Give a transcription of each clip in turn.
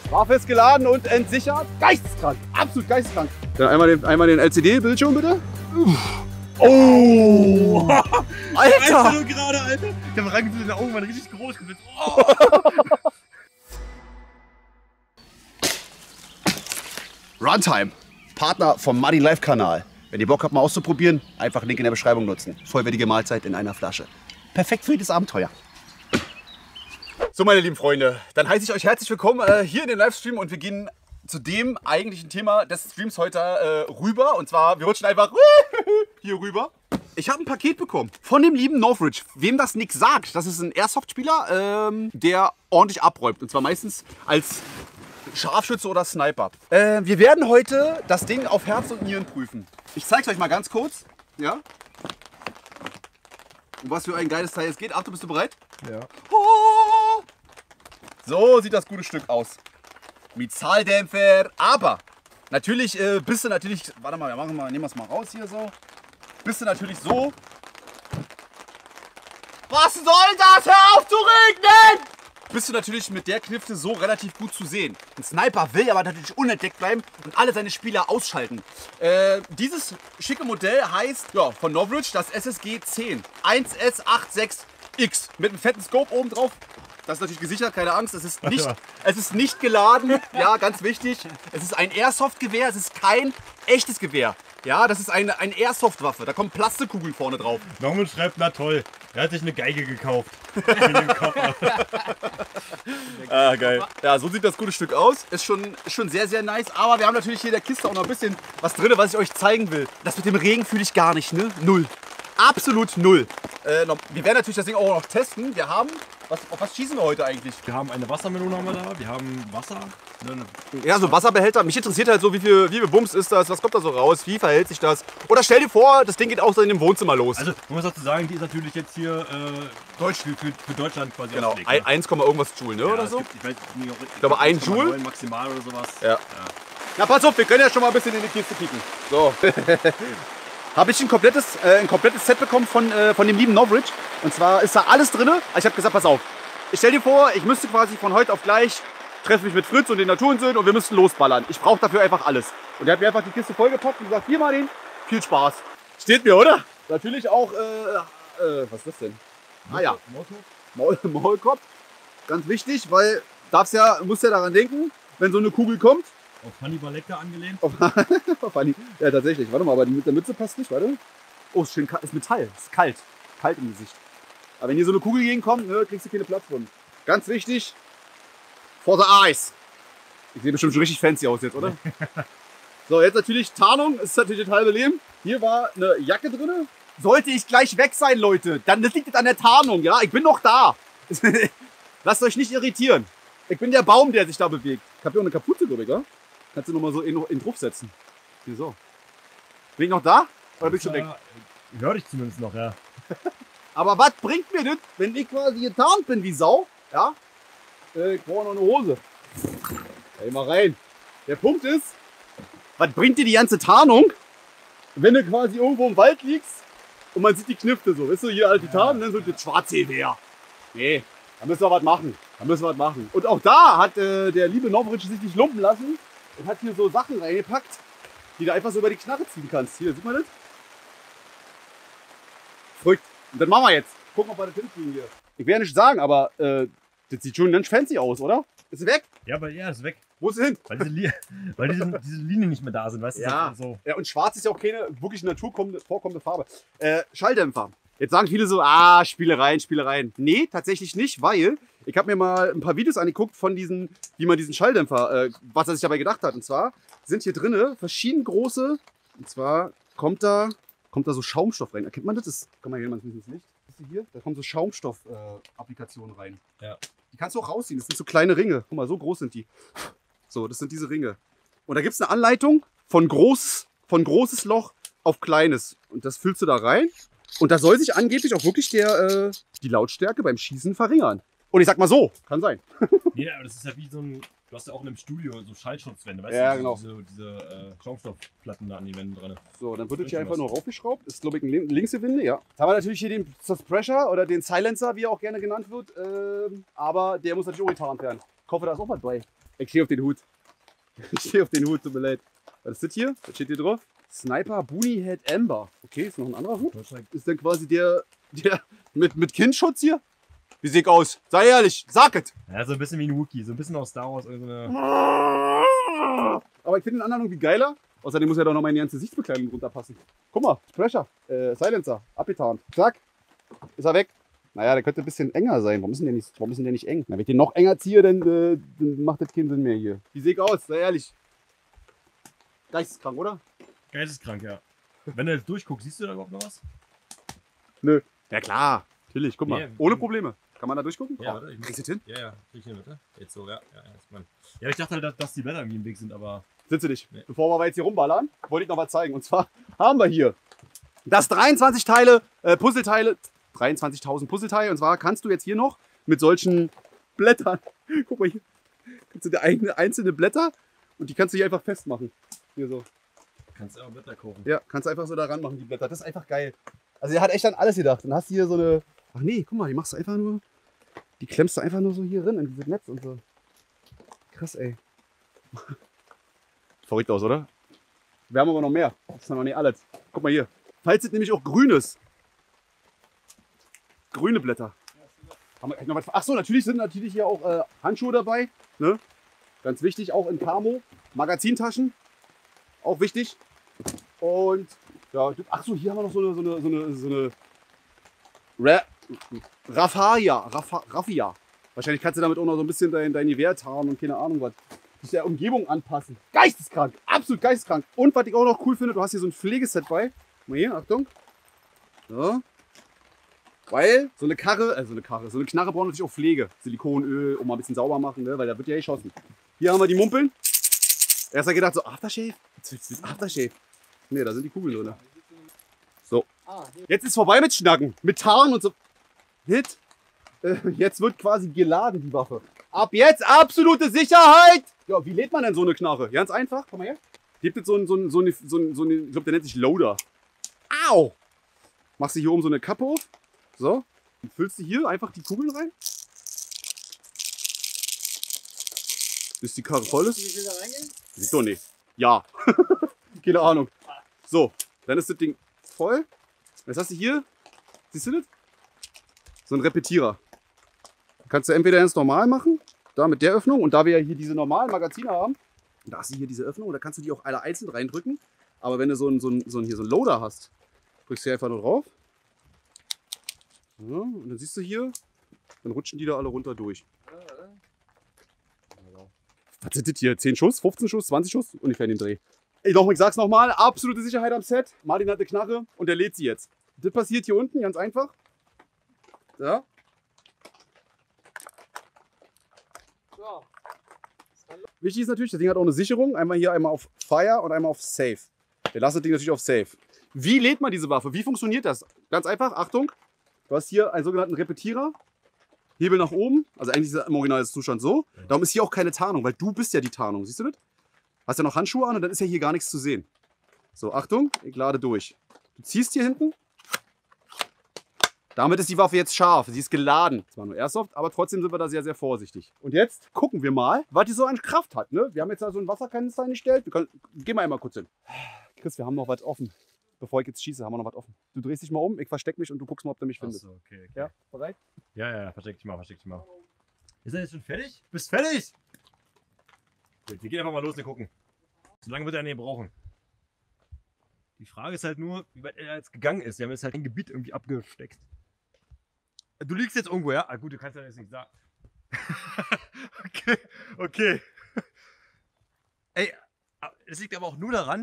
Waffe ist geladen und entsichert. Geisteskrank, absolut geisteskrank. Dann einmal den LCD-Bildschirm bitte. Oh! Alter! Weißt du gerade, Alter? Ich hab reingefühlt, der Augen waren richtig groß. Oh. Runtime, Partner vom Muddy Life Kanal. Wenn ihr Bock habt, mal auszuprobieren, einfach Link in der Beschreibung nutzen. Vollwertige Mahlzeit in einer Flasche. Perfekt für jedes Abenteuer. So, meine lieben Freunde, dann heiße ich euch herzlich willkommen hier in den Livestream und wir gehen zu dem eigentlichen Thema des Streams heute rüber. Und zwar, wir rutschen einfach hier rüber. Ich habe ein Paket bekommen von dem lieben Northridge. Wem das nichts sagt, das ist ein Airsoft-Spieler, der ordentlich abräumt. Und zwar meistens als Scharfschütze oder Sniper. Wir werden heute das Ding auf Herz und Nieren prüfen. Ich zeige es euch mal ganz kurz. Ja? Um was für ein geiles Teil es geht. Achtung, bist du bereit? Ja. Oh! So sieht das gute Stück aus. Mit Zahldämpfer. Aber natürlich bist du natürlich. Warte mal, nehmen wir es mal raus hier so. Bist du natürlich so. Was soll das? Hör auf zu regnen! Bist du natürlich mit der Knifte so relativ gut zu sehen. Ein Sniper will aber natürlich unentdeckt bleiben und alle seine Spieler ausschalten. Dieses schicke Modell heißt ja, von Northridge das SSG 10 1S86X mit einem fetten Scope oben drauf. Das ist natürlich gesichert, keine Angst. Es ist nicht geladen. Ja, ganz wichtig. Es ist ein Airsoft-Gewehr. Es ist kein echtes Gewehr. Ja, das ist eine Airsoft-Waffe. Da kommen Plastikkugeln vorne drauf. Norman schreibt, na toll. Er hat sich eine Geige gekauft. Ah, geil. Ja, so sieht das gute Stück aus. Ist schon sehr, sehr nice. Aber wir haben natürlich hier in der Kiste auch noch ein bisschen was drin, was ich euch zeigen will. Das mit dem Regen fühle ich gar nicht, ne? Null. Absolut null. Wir werden natürlich das Ding auch noch testen. Wir haben... Auf was schießen wir heute eigentlich? Wir haben eine Wassermelone haben wir da, wir haben Wasser. Ja, so ein Wasserbehälter. Mich interessiert halt so, wie viel Bums ist das, was kommt da so raus, wie verhält sich das? Oder stell dir vor, das Ding geht auch so in dem Wohnzimmer los. Also, man muss dazu sagen, die ist natürlich jetzt hier für Deutschland quasi genau, ausgelegt. 1, irgendwas Joule, ne? Ja, oder so? Ich glaube 1 Joule. Maximal oder sowas. Ja. Na, pass auf, wir können ja schon mal ein bisschen in die Kiste kicken. So. Habe ich ein komplettes Set bekommen von dem lieben Northridge. Und zwar ist da alles drin. Ich habe gesagt, pass auf. Ich stell dir vor, ich müsste quasi von heute auf gleich treffe mich mit Fritz und den Naturensöhnen und wir müssten losballern. Ich brauche dafür einfach alles. Und er hat mir einfach die Kiste vollgepackt und gesagt, hier Martin, viel Spaß. Steht mir, oder? Natürlich auch, was ist das denn? Ah ja, Maulkorb. Ganz wichtig, weil musst ja daran denken, wenn so eine Kugel kommt. Auf Hannibal Lecter angelehnt? Auf ja, tatsächlich. Warte mal, aber die mit der Mütze passt nicht, warte. Oh, ist schön kalt. Ist Metall. Ist kalt. Kalt im Gesicht. Aber wenn hier so eine Kugel gegenkommt, ne, kriegst du keine Platzwunden. Ganz wichtig. For the eyes. Ich sehe bestimmt schon richtig fancy aus jetzt, oder? So, jetzt natürlich Tarnung. Das ist natürlich das halbe Leben. Hier war eine Jacke drin. Sollte ich gleich weg sein, Leute, dann liegt es an der Tarnung, ja? Ich bin noch da. Lasst euch nicht irritieren. Ich bin der Baum, der sich da bewegt. Ich habe hier auch eine Kapuze, glaube ich, ja? Kannst du nochmal so in Druck setzen. Hier so. Bin ich noch da? Oder bin ich schon weg? Ich höre dich zumindest noch, ja. Aber was bringt mir das, wenn ich quasi getarnt bin wie Sau? Ja? Ich brauche noch eine Hose. Ey, mal rein. Der Punkt ist, was bringt dir die ganze Tarnung, wenn du quasi irgendwo im Wald liegst und man sieht die Knifte so. Weißt du, hier alte Tarnung, dann so das schwarze Gewehr. Nee, da müssen wir was machen. Und auch da hat der liebe Northridge sich nicht lumpen lassen und hat hier so Sachen reingepackt, die du einfach so über die Knarre ziehen kannst. Hier, sieht man das? Verrückt. Und dann machen wir jetzt. Gucken, ob wir das hinkriegen hier. Ich will ja nicht sagen, aber das sieht schon ganz fancy aus, oder? Ist sie weg? Ja, aber ja, ist weg. Wo ist sie hin? Weil diese Linien nicht mehr da sind, weißt du? Ja. So. Ja, und schwarz ist ja auch keine wirklich vorkommende Farbe. Schalldämpfer. Jetzt sagen viele so, Spielereien. Nee, tatsächlich nicht, weil ich habe mir mal ein paar Videos angeguckt von diesen, wie man diesen Schalldämpfer, was er sich dabei gedacht hat. Und zwar sind hier drinne verschieden große, und zwar kommt da so Schaumstoff rein. Erkennt man das? Das kann man hier mal ein bisschen ins Licht. Hier, da kommen so Schaumstoff-Applikationen rein. Ja. Die kannst du auch rausziehen. Das sind so kleine Ringe. Guck mal, so groß sind die. So, das sind diese Ringe. Und da gibt es eine Anleitung von großes Loch auf kleines. Und das füllst du da rein. Und da soll sich angeblich auch wirklich die Lautstärke beim Schießen verringern. Und ich sag mal so, kann sein. Ja, aber das ist ja wie so ein, du hast ja auch in einem Studio so Schallschutzwände, weißt ja, du? Genau. Diese Schaumstoffplatten da an die Wände dran. So, dann wird das hier einfach nur raufgeschraubt. Ist, glaube ich, ein Linksgewinde, ja. Jetzt haben wir natürlich hier den Suppressor oder den Silencer, wie er auch gerne genannt wird. Aber der muss natürlich auch getarnt werden. Ich hoffe, da ist auch was bei. Ich stehe auf den Hut. Ich stehe auf den Hut, tut mir leid. Was ist das hier? Was steht hier drauf? Sniper Boonie Head Amber. Okay, ist noch ein anderer Hut. Ist dann quasi der mit Kindschutz hier? Wie sieht aus? Sei ehrlich, sag es! Ja, so ein bisschen wie ein Wookie, so ein bisschen aus Star Wars. So eine... Aber ich finde den anderen irgendwie geiler. Außerdem muss ja doch noch meine ganze Gesichtsbekleidung runterpassen. Guck mal, Pressure, Silencer, abgetarnt. Zack, ist er weg. Naja, der könnte ein bisschen enger sein. Warum ist denn der nicht eng? Na, wenn ich den noch enger ziehe, dann macht das keinen Sinn mehr hier. Wie sehe ich aus? Sei ehrlich. Geisteskrank, oder? Geisteskrank, ja. Wenn du jetzt durchguckst, siehst du da überhaupt noch was? Nö. Ja klar, natürlich, guck mal. Nee, ohne Probleme. Kann man da durchgucken? Ja, warte. Kriegst du das hin? Ja, krieg ich hin, bitte. Jetzt so, ja. Ja, ich dachte halt, dass die Blätter irgendwie im Weg sind, aber... Sind sie nicht. Nee. Bevor wir jetzt hier rumballern, wollte ich noch was zeigen. Und zwar haben wir hier das 23 Teile, Puzzleteile, 23.000 Puzzleteile. Und zwar kannst du jetzt hier noch mit solchen Blättern, guck mal hier, kannst du dir einzelne Blätter und die kannst du hier einfach festmachen. Hier so. Kannst du auch Blätter kaufen. Ja, kannst du einfach so da ranmachen, die Blätter. Das ist einfach geil. Also der hat echt an alles gedacht. Dann hast du hier so eine, ach nee, guck mal, die machst du einfach nur, die klemmst du einfach nur so hier rein in dieses Netz und so. Krass, ey. Verrückt aus, oder? Wir haben aber noch mehr. Das ist noch nicht alles. Guck mal hier. Falls es nämlich auch grün ist. Grüne Blätter. Haben wir noch was? Ach so, natürlich sind hier auch Handschuhe dabei. Ne? Ganz wichtig, auch in Camo. Magazintaschen. Auch wichtig. Und ja, ach so, hier haben wir noch so eine Raffia. Wahrscheinlich kannst du damit auch noch so ein bisschen dein Gewehr tarnen und keine Ahnung was. Sich der Umgebung anpassen. Geisteskrank, absolut geisteskrank. Und was ich auch noch cool finde, du hast hier so ein Pflegeset bei. Mal hier, Achtung. So. Weil so eine Knarre braucht natürlich auch Pflege. Silikonöl, um mal ein bisschen sauber machen, ne? Weil da wird ja geschossen. Hier haben wir die Mumpeln. Erst hat gedacht so, Aftershave? Aftershave. Ne, da sind die Kugeln drin. So. Jetzt ist vorbei mit Schnacken, mit Tarn und so. Jetzt wird quasi geladen, die Waffe. Ab jetzt absolute Sicherheit! Ja, wie lädt man denn so eine Knarre? Ganz einfach, komm mal her. Gibt es so eine, ich glaube, der nennt sich Loader. Au! Machst du hier oben so eine Kappe auf. So. Und füllst du hier einfach die Kugeln rein. Bis die Karre voll ist. Wie viel da reingehen? Sieht doch nicht. Ja. Keine Ahnung. So, dann ist das Ding voll. Jetzt hast du hier, siehst du das? So ein Repetierer. Kannst du entweder ganz normal machen, da mit der Öffnung, und da wir ja hier diese normalen Magazine haben, da hast du hier diese Öffnung, und da kannst du die auch alle einzeln reindrücken. Aber wenn du so einen Loader hast, drückst du hier einfach nur drauf. Ja, und dann siehst du hier, dann rutschen die da alle runter durch. Was sind das hier? 10 Schuss, 15 Schuss, 20 Schuss? Ungefähr in den Dreh. Ich sag's nochmal, absolute Sicherheit am Set. Martin hat eine Knarre und der lädt sie jetzt. Das passiert hier unten, ganz einfach. Ja. So. Wichtig ist natürlich, das Ding hat auch eine Sicherung. Einmal hier, einmal auf Fire und einmal auf Safe. Wir lassen das Ding natürlich auf Safe. Wie lädt man diese Waffe? Wie funktioniert das? Ganz einfach, Achtung. Du hast hier einen sogenannten Repetierer. Hebel nach oben. Also eigentlich ist er im Originalzustand so. Darum ist hier auch keine Tarnung, weil du bist ja die Tarnung. Siehst du das? Hast ja noch Handschuhe an und dann ist ja hier gar nichts zu sehen. So, Achtung, ich lade durch. Du ziehst hier hinten. Damit ist die Waffe jetzt scharf. Sie ist geladen. Zwar nur Airsoft, aber trotzdem sind wir da sehr, sehr vorsichtig. Und jetzt gucken wir mal, was die so an Kraft hat. Ne? Wir haben jetzt da so einen Wasserkanister eingestellt. Gehen wir einmal kurz hin. Chris, wir haben noch was offen. Bevor ich jetzt schieße, haben wir noch was offen. Du drehst dich mal um, ich verstecke mich und du guckst mal, ob du mich findest. Achso, okay. Ja, bereit? Ja, versteck dich mal. Ist er jetzt schon fertig? Bist fertig? Gut, wir gehen einfach mal los und gucken. So lange wird er nicht brauchen. Die Frage ist halt nur, wie weit er jetzt gegangen ist. Wir haben jetzt halt ein Gebiet irgendwie abgesteckt. Du liegst jetzt irgendwo, ja? Ah gut, du kannst ja jetzt nicht sagen. Okay. Ey, es liegt aber auch nur daran,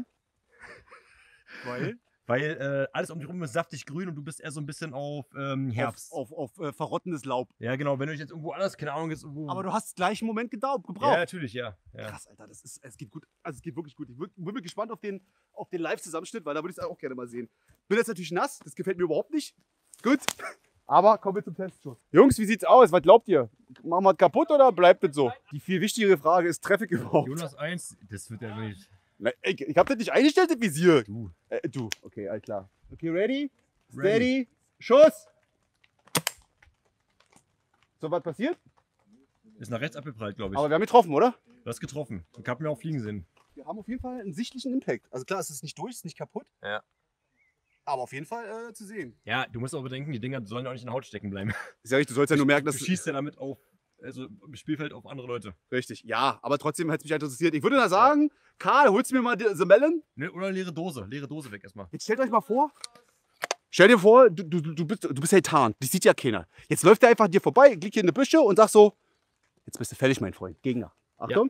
weil alles um dich rum ist saftig grün und du bist eher so ein bisschen auf Herbst. Auf verrottendes Laub. Ja, genau. Wenn du dich jetzt irgendwo anders, keine Ahnung, jetzt irgendwo. Aber du hast gleich einen Moment gebraucht. Ja, natürlich, ja. Krass, Alter, es geht gut. Also es geht wirklich gut. Ich bin gespannt auf den Live-Zusammenschnitt, weil da würde ich es auch gerne mal sehen. Bin jetzt natürlich nass, das gefällt mir überhaupt nicht. Gut. Aber kommen wir zum Testschuss. Jungs, wie sieht's aus? Was glaubt ihr? Machen wir es kaputt oder bleibt es so? Die viel wichtigere Frage ist, treffe ich überhaupt? Jonas 1, das wird ja nicht. Na, ich hab das nicht eingestellt, das Visier. Du. Du. Okay, alles klar. Okay, ready? Steady. Schuss! So, was passiert? Ist nach rechts abgeprallt, glaube ich. Aber wir haben getroffen, oder? Du hast getroffen. Ich habe mir auch fliegen sehen. Wir haben auf jeden Fall einen sichtlichen Impact. Also klar, es ist nicht durch, es ist nicht kaputt. Ja. Aber auf jeden Fall zu sehen. Ja, du musst auch bedenken, die Dinger sollen ja auch nicht in der Haut stecken bleiben. Ist ja richtig, du sollst ja nur merken, Du dass... schießt ja damit auf, also im Spielfeld auf andere Leute. Richtig, ja, aber trotzdem hätte es mich halt interessiert. Ich würde da sagen, Karl, holst du mir mal The Melon? Ne, oder leere Dose weg erstmal. Jetzt stellt euch mal vor, stell dir vor, du bist ja getarnt, dich sieht ja keiner. Jetzt läuft er einfach an dir vorbei, liegt hier in der Büsche und sagt so, jetzt bist du fertig, mein Freund. Gegner. Achtung.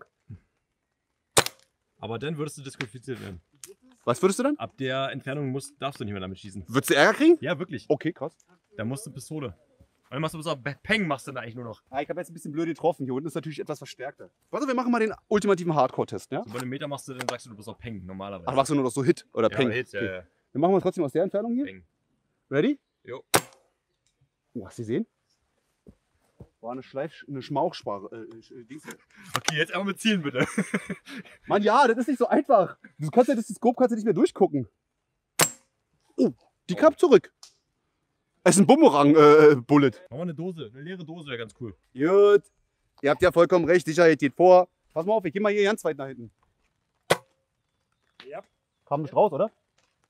Aber dann würdest du disqualifiziert werden. Was würdest du dann? Ab der Entfernung darfst du nicht mehr damit schießen. Würdest du Ärger kriegen? Ja, wirklich. Okay, krass. Da musst du Pistole. Und dann machst du bis auf Peng machst du dann eigentlich nur noch. Ah, ich habe jetzt ein bisschen blöd getroffen. Hier unten ist natürlich etwas verstärkter. Warte, wir machen mal den ultimativen Hardcore-Test, ja? So bei einem Meter machst du, dann sagst du bist auf Peng normalerweise. Ach, machst du nur noch so Hit oder ja, Peng? Hit, ja, Okay. ja. Dann machen wir es trotzdem aus der Entfernung hier. Peng. Ready? Jo. Oh, hast du gesehen? War eine Schmauchsprache. Okay, jetzt aber mit Zielen bitte. Mann, ja, das ist nicht so einfach. Du kannst ja das Skop kannst du nicht mehr durchgucken. Oh, die kam zurück. Es ist ein Bumerang-Bullet. Mach mal eine Dose, eine leere Dose wäre ganz cool. Gut. Ihr habt ja vollkommen recht, Sicherheit geht vor. Pass mal auf, ich geh mal hier ganz weit nach hinten. Ja. Kam nicht raus, oder?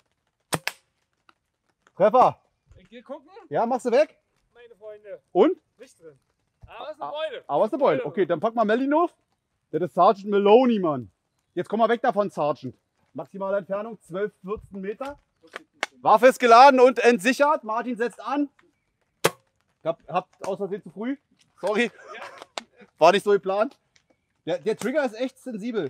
Treffer. Ich geh gucken, Ja, machst du weg? meine Freunde. Und? Nicht drin. Aber es ist eine Beute. Aber was ist der Beul? Okay, dann pack mal Melinov. Das ist Sergeant Maloney, Mann. Jetzt komm mal weg davon, Sergeant. Maximale Entfernung 12, 14 Meter. Waffe ist geladen und entsichert. Martin setzt an. Habt aus Versehen zu früh. Sorry. War nicht so geplant. Der Trigger ist echt sensibel.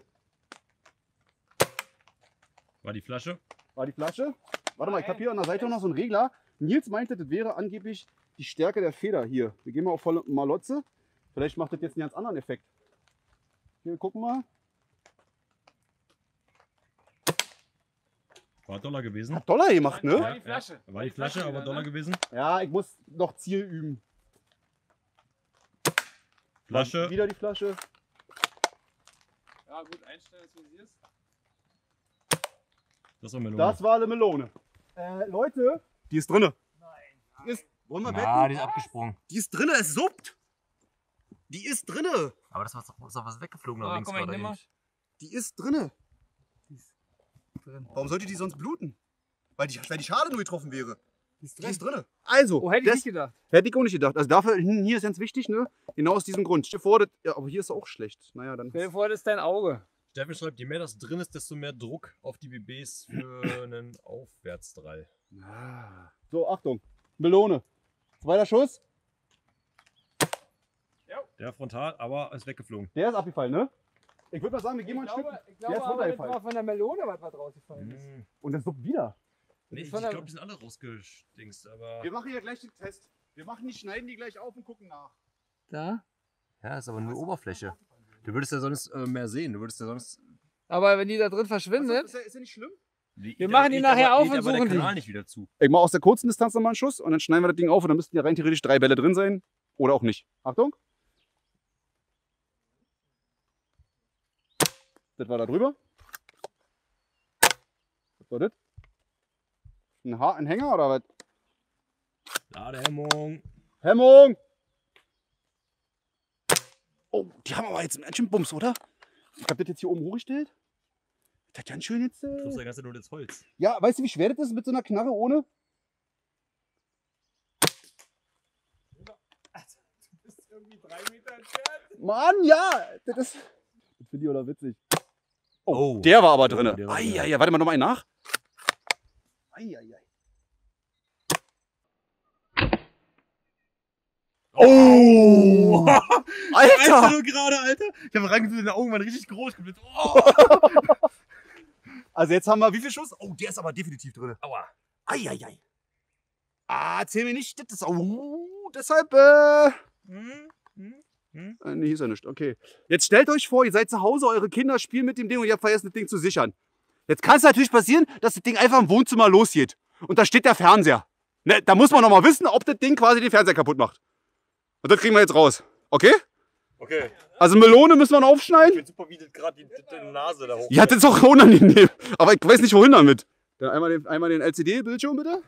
War die Flasche? War die Flasche? Warte mal, ich habe hier an der Seite noch so einen Regler. Nils meinte, das wäre angeblich die Stärke der Feder hier. Wir gehen mal auf volle Malotze. Vielleicht macht das jetzt einen ganz anderen Effekt. Hier, wir gucken mal. War Dollar gewesen. Hat Dollar gemacht, ne? War die Flasche. War die Flasche, aber Dollar gewesen. Ja, ich muss noch Ziel üben. Flasche. Wieder die Flasche. Ja, gut, einstellen, dass du siehst. Das war Melone. Das war eine Melone. Leute, die ist drinne. Nein. Wollen wir Ah, die ist abgesprungen. Die ist drinne, es suppt. Die ist drinne. Aber das war doch was weggeflogen Ah, guck mal, ich nehm mal. Die ist drinne. Drin. Warum sollte die sonst bluten? Weil die Schale nur getroffen wäre. Die ist Die drin. ist drinne. Also, Oh, hätte ich das nicht gedacht. hätte ich auch nicht gedacht. Also dafür, hier ist ganz wichtig, ne? Genau aus diesem Grund. Stell dir vor, ja, aber hier ist auch schlecht. Naja, dann. Stell dir vor, das ist dein Auge. Steffen schreibt, je mehr das drin ist, desto mehr Druck auf die BBs für einen Aufwärtsdrall. Ah. So, Achtung. Melone. Zweiter Schuss. Der frontal, aber ist weggeflogen. Der ist abgefallen, ne? Ich würde mal sagen, wir gehen mal ein Stück. Ich Der ist glaube aber, das runtergefallen. war von der Melone, was rausgefallen ist. Hm. Und das suppt wieder. Nee, ich von der- glaube, die sind alle rausgestingst, aber. Wir machen hier gleich den Test. Wir machen die, schneiden die gleich auf und gucken nach. Da? Ja, ist aber nur Oberfläche. Du würdest ja sonst mehr sehen. Du würdest ja sonst. Aber wenn die da drin verschwindet, Ist ja nicht schlimm? Wir machen die nachher auf und suchen der die. Kanal nicht wieder zu. Ich mache aus der kurzen Distanz nochmal einen Schuss und dann schneiden wir das Ding auf und dann müssten ja rein theoretisch 3 Bälle drin sein. Oder auch nicht. Achtung. Das war da drüber. Was war das? Ein Hänger oder was? Ladehemmung. Hemmung! Oh, die haben aber jetzt einen ganz schön Bums, oder? Ich habe das jetzt hier oben hochgestellt. Das hat ganz schön jetzt. Du tust ja ganz nur das Holz. Ja, weißt du, wie schwer das ist mit so einer Knarre ohne? Du bist irgendwie 3 Meter entfernt. Mann, ja! Das finde ich oder witzig. Oh. Der war aber drin. der war drin. Eieiei, warte mal nochmal einen nach. Eieiei. Oh! Weißt Alter! du gerade, Alter? Ich habe reingezogen, deine Augen waren richtig groß. Oh. Also jetzt haben wir wie viel Schuss? Oh, der ist aber definitiv drin. Aua. Eieiei. Ah, erzähl mir nicht, das ist deshalb, nee, hier ist ja nicht. Okay. Jetzt stellt euch vor, ihr seid zu Hause, eure Kinder spielen mit dem Ding und ihr habt vergessen, das Ding zu sichern. Jetzt kann es natürlich passieren, dass das Ding einfach im Wohnzimmer losgeht. Und da steht der Fernseher. Ne, da muss man noch mal wissen, ob das Ding quasi den Fernseher kaputt macht. Und das kriegen wir jetzt raus. Okay? Okay. Also Melone müssen wir noch Ich aufschneiden. finde super, wie das gerade die Nase da hoch. Ja, das ist auch unangenehm. Aber ich weiß nicht, wohin damit. Dann einmal den LCD-Bildschirm bitte.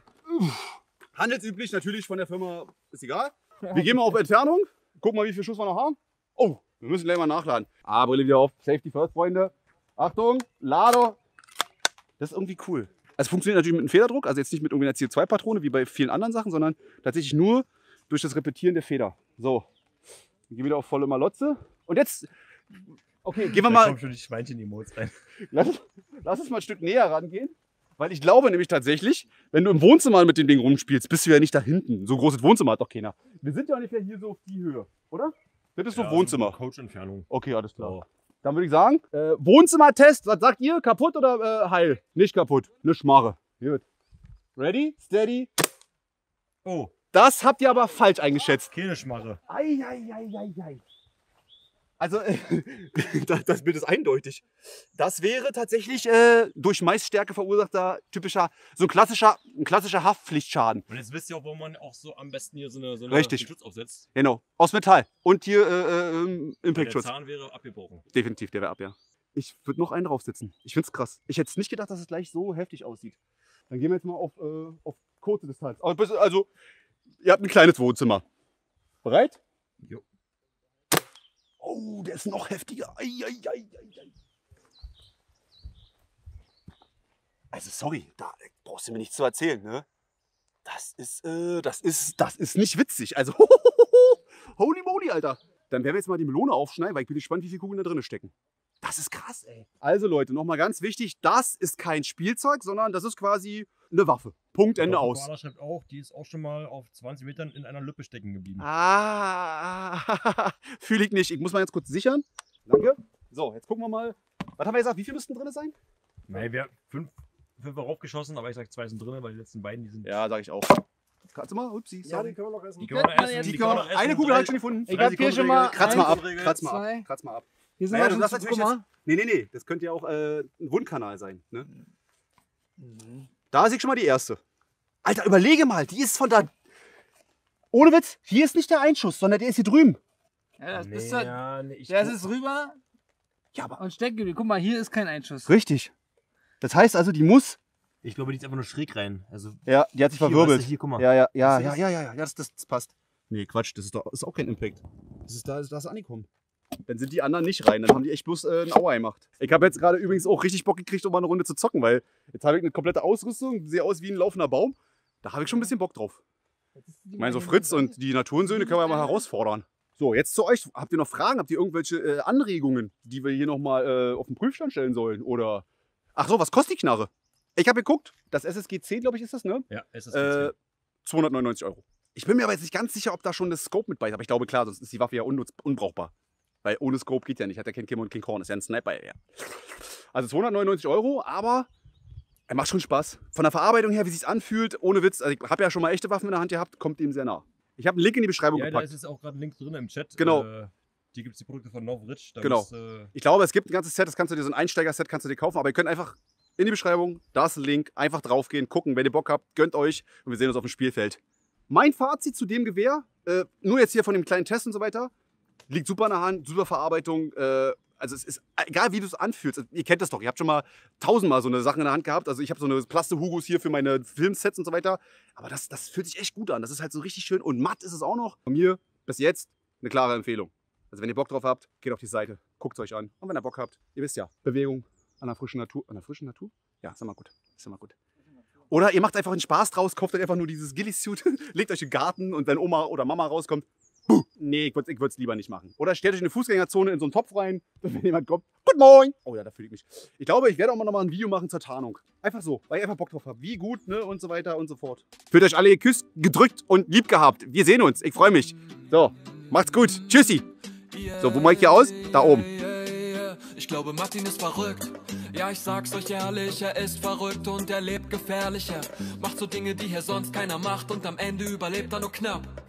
Handelsüblich natürlich von der Firma, ist egal. Wir gehen mal auf Entfernung. Gucken mal, wie viel Schuss wir noch haben. Oh, Wir müssen gleich mal nachladen. Ah, Brille wieder auf. Safety first, Freunde. Achtung, Lader. Das ist irgendwie cool. Also funktioniert natürlich mit einem Federdruck, also jetzt nicht mit irgendeiner CO2-Patrone wie bei vielen anderen Sachen, sondern tatsächlich nur durch das Repetieren der Feder. So, dann gehen wir wieder auf volle Malotze. Und jetzt, okay, gehen wir mal. Da kommt schon die Schweinchen-Emotes rein. Lass uns mal ein Stück näher rangehen. Weil ich glaube nämlich tatsächlich, wenn du im Wohnzimmer mit dem Ding rumspielst, bist du ja nicht da hinten. So ein großes Wohnzimmer hat doch keiner. Wir sind ja ungefähr hier so auf die Höhe, oder? Das ist so Wohnzimmer. Coach-Entfernung. Okay, alles klar. So. Dann würde ich sagen, Wohnzimmertest, was sagt ihr? Kaputt oder heil? Nicht kaputt, eine Schmarre. Gut. Ready, steady. Oh, Das habt ihr aber falsch eingeschätzt. keine Schmarre. Ei. Also, das Bild ist eindeutig. Das wäre tatsächlich durch Maisstärke verursachter typischer, so ein klassischer Haftpflichtschaden. Und jetzt wisst ihr auch, warum man auch so am besten hier so eine Richtig. Schutz aufsetzt. Genau, aus Metall. Und hier Der Impactschutz. Zahn wäre abgebrochen. Definitiv, der wäre ab, ja. Ich würde noch einen draufsetzen. Ich finde es krass. Ich hätte es nicht gedacht, dass es gleich so heftig aussieht. Dann gehen wir jetzt mal auf kurze Distanz. Also, ihr habt ein kleines Wohnzimmer. Bereit? Jo. Oh, der ist noch heftiger. Ei. Also, sorry, da brauchst du mir nichts zu erzählen, ne? Das ist nicht witzig. Also, holy moly, Alter. Dann werden wir jetzt mal die Melone aufschneiden, weil ich bin gespannt, wie viele Kugeln da drin stecken. Das ist krass, ey. Also Leute, nochmal ganz wichtig, das ist kein Spielzeug, sondern das ist quasi eine Waffe. Punkt, Ende, aus. Der schreibt auch, die ist auch schon mal auf 20 Metern in einer Lüppe stecken geblieben. Ah, fühle ich nicht. Ich muss mal ganz kurz sichern. Danke. So, jetzt gucken wir mal. Was haben wir gesagt? Wie viel müssten drin sein? Nein, wir haben 5 raufgeschossen, aber ich sag 2 sind drin, weil die letzten beiden, die sind... Ja, sag ich auch. Kannst du mal? Upsi, Ja, sorry. die können wir noch essen. Die können wir noch essen. jetzt- die können wir noch essen. Eine Kugel habe ich schon gefunden. Ich hab hier schon mal Kratz mal ab. Regel. Kratz mal Zwei. ab. Kratz mal ab. Hier sind Naja, wir du schon darfst zu, natürlich guck mal. Nee. Das könnte ja auch ein Wundkanal sein. Ne? Da sehe ich schon mal die erste. Alter, überlege mal, die ist von da. Ohne Witz, hier ist nicht der Einschuss, sondern der ist hier drüben. Ja, das Nee, bist ja, nee, das ist rüber Ja, aber. und stecken geblieben. Guck mal, hier ist kein Einschuss. Richtig. Das heißt also, die muss. Ich glaube, die ist einfach nur schräg rein. Also, Ja, die hat sich hier, verwirbelt. weißt du, hier, guck mal. Ja, Was ist das passt. Nee, Quatsch, das ist auch kein Impact. Da ist angekommen. Dann sind die anderen nicht rein, dann haben die echt bloß einen Auer gemacht. Ich habe jetzt gerade übrigens auch richtig Bock gekriegt, um mal eine Runde zu zocken, weil jetzt habe ich eine komplette Ausrüstung, sehe aus wie ein laufender Baum. Da habe ich schon ein bisschen Bock drauf. Ich meine, so Fritz und die Naturensöhne können wir mal herausfordern. So, jetzt zu euch. Habt ihr noch Fragen? Habt ihr irgendwelche Anregungen, die wir hier nochmal auf den Prüfstand stellen sollen? Oder. Ach so, was kostet die Knarre? Ich habe geguckt, das SSG 10, glaube ich, ist das, ne? Ja, es ist jetzt 299 €. Ich bin mir aber jetzt nicht ganz sicher, ob da schon das Scope mit bei ist. Aber ich glaube, klar, sonst ist die Waffe ja unbrauchbar. Weil ohne Scope geht ja nicht. Hat ja kein Kim und King Korn. Ist ja ein Sniper. Ja. Also 299 €, aber er macht schon Spaß. Von der Verarbeitung her, wie es sich anfühlt, ohne Witz. Also ich habe ja schon mal echte Waffen in der Hand gehabt, kommt dem sehr nah. Ich habe einen Link in die Beschreibung Ja, da gepackt. ist jetzt auch gerade ein Link drin im Chat. Genau. Hier gibt es die Produkte von Novritsch. Da Genau. ist, Ich glaube, es gibt ein ganzes Set, das kannst du dir, so ein Einsteiger-Set kannst du dir kaufen, aber ihr könnt einfach in die Beschreibung, da ist ein Link, einfach draufgehen, gucken, wenn ihr Bock habt, gönnt euch und wir sehen uns auf dem Spielfeld. Mein Fazit zu dem Gewehr, nur jetzt hier von dem kleinen Test und so weiter, liegt super in der Hand, super Verarbeitung, also es ist egal, wie du es anfühlst, ihr kennt das doch, ihr habt schon mal tausendmal so eine Sache in der Hand gehabt, also ich habe so eine Plaste-Hugos hier für meine Filmsets und so weiter, aber das fühlt sich echt gut an, das ist halt so richtig schön und matt ist es auch noch. Von mir bis jetzt eine klare Empfehlung. Also wenn ihr Bock drauf habt, geht auf die Seite, guckt es euch an und wenn ihr Bock habt, ihr wisst ja, Bewegung an der frischen Natur, Ja, ist immer gut, Oder ihr macht einfach einen Spaß draus, kauft euch einfach nur dieses Ghillie-Suit, legt euch in den Garten und wenn Oma oder Mama rauskommt, nee, ich würde es lieber nicht machen. Oder stellt euch in eine Fußgängerzone in so einen Topf rein, wenn jemand kommt, Good morning. Oh ja, da fühle ich mich. Ich glaube, ich werde auch mal noch mal ein Video machen zur Tarnung. Einfach so, weil ich einfach Bock drauf habe. Wie gut, ne, und so weiter und so fort. Fühlt euch alle geküsst, gedrückt und lieb gehabt. Wir sehen uns, ich freue mich. So, macht's gut, tschüssi. So, wo mache ich hier aus? Da oben. Ich glaube, Martin ist verrückt. Ja, ich sag's euch ehrlich, er ist verrückt und er lebt gefährlicher. Macht so Dinge, die hier sonst keiner macht und am Ende überlebt er nur knapp.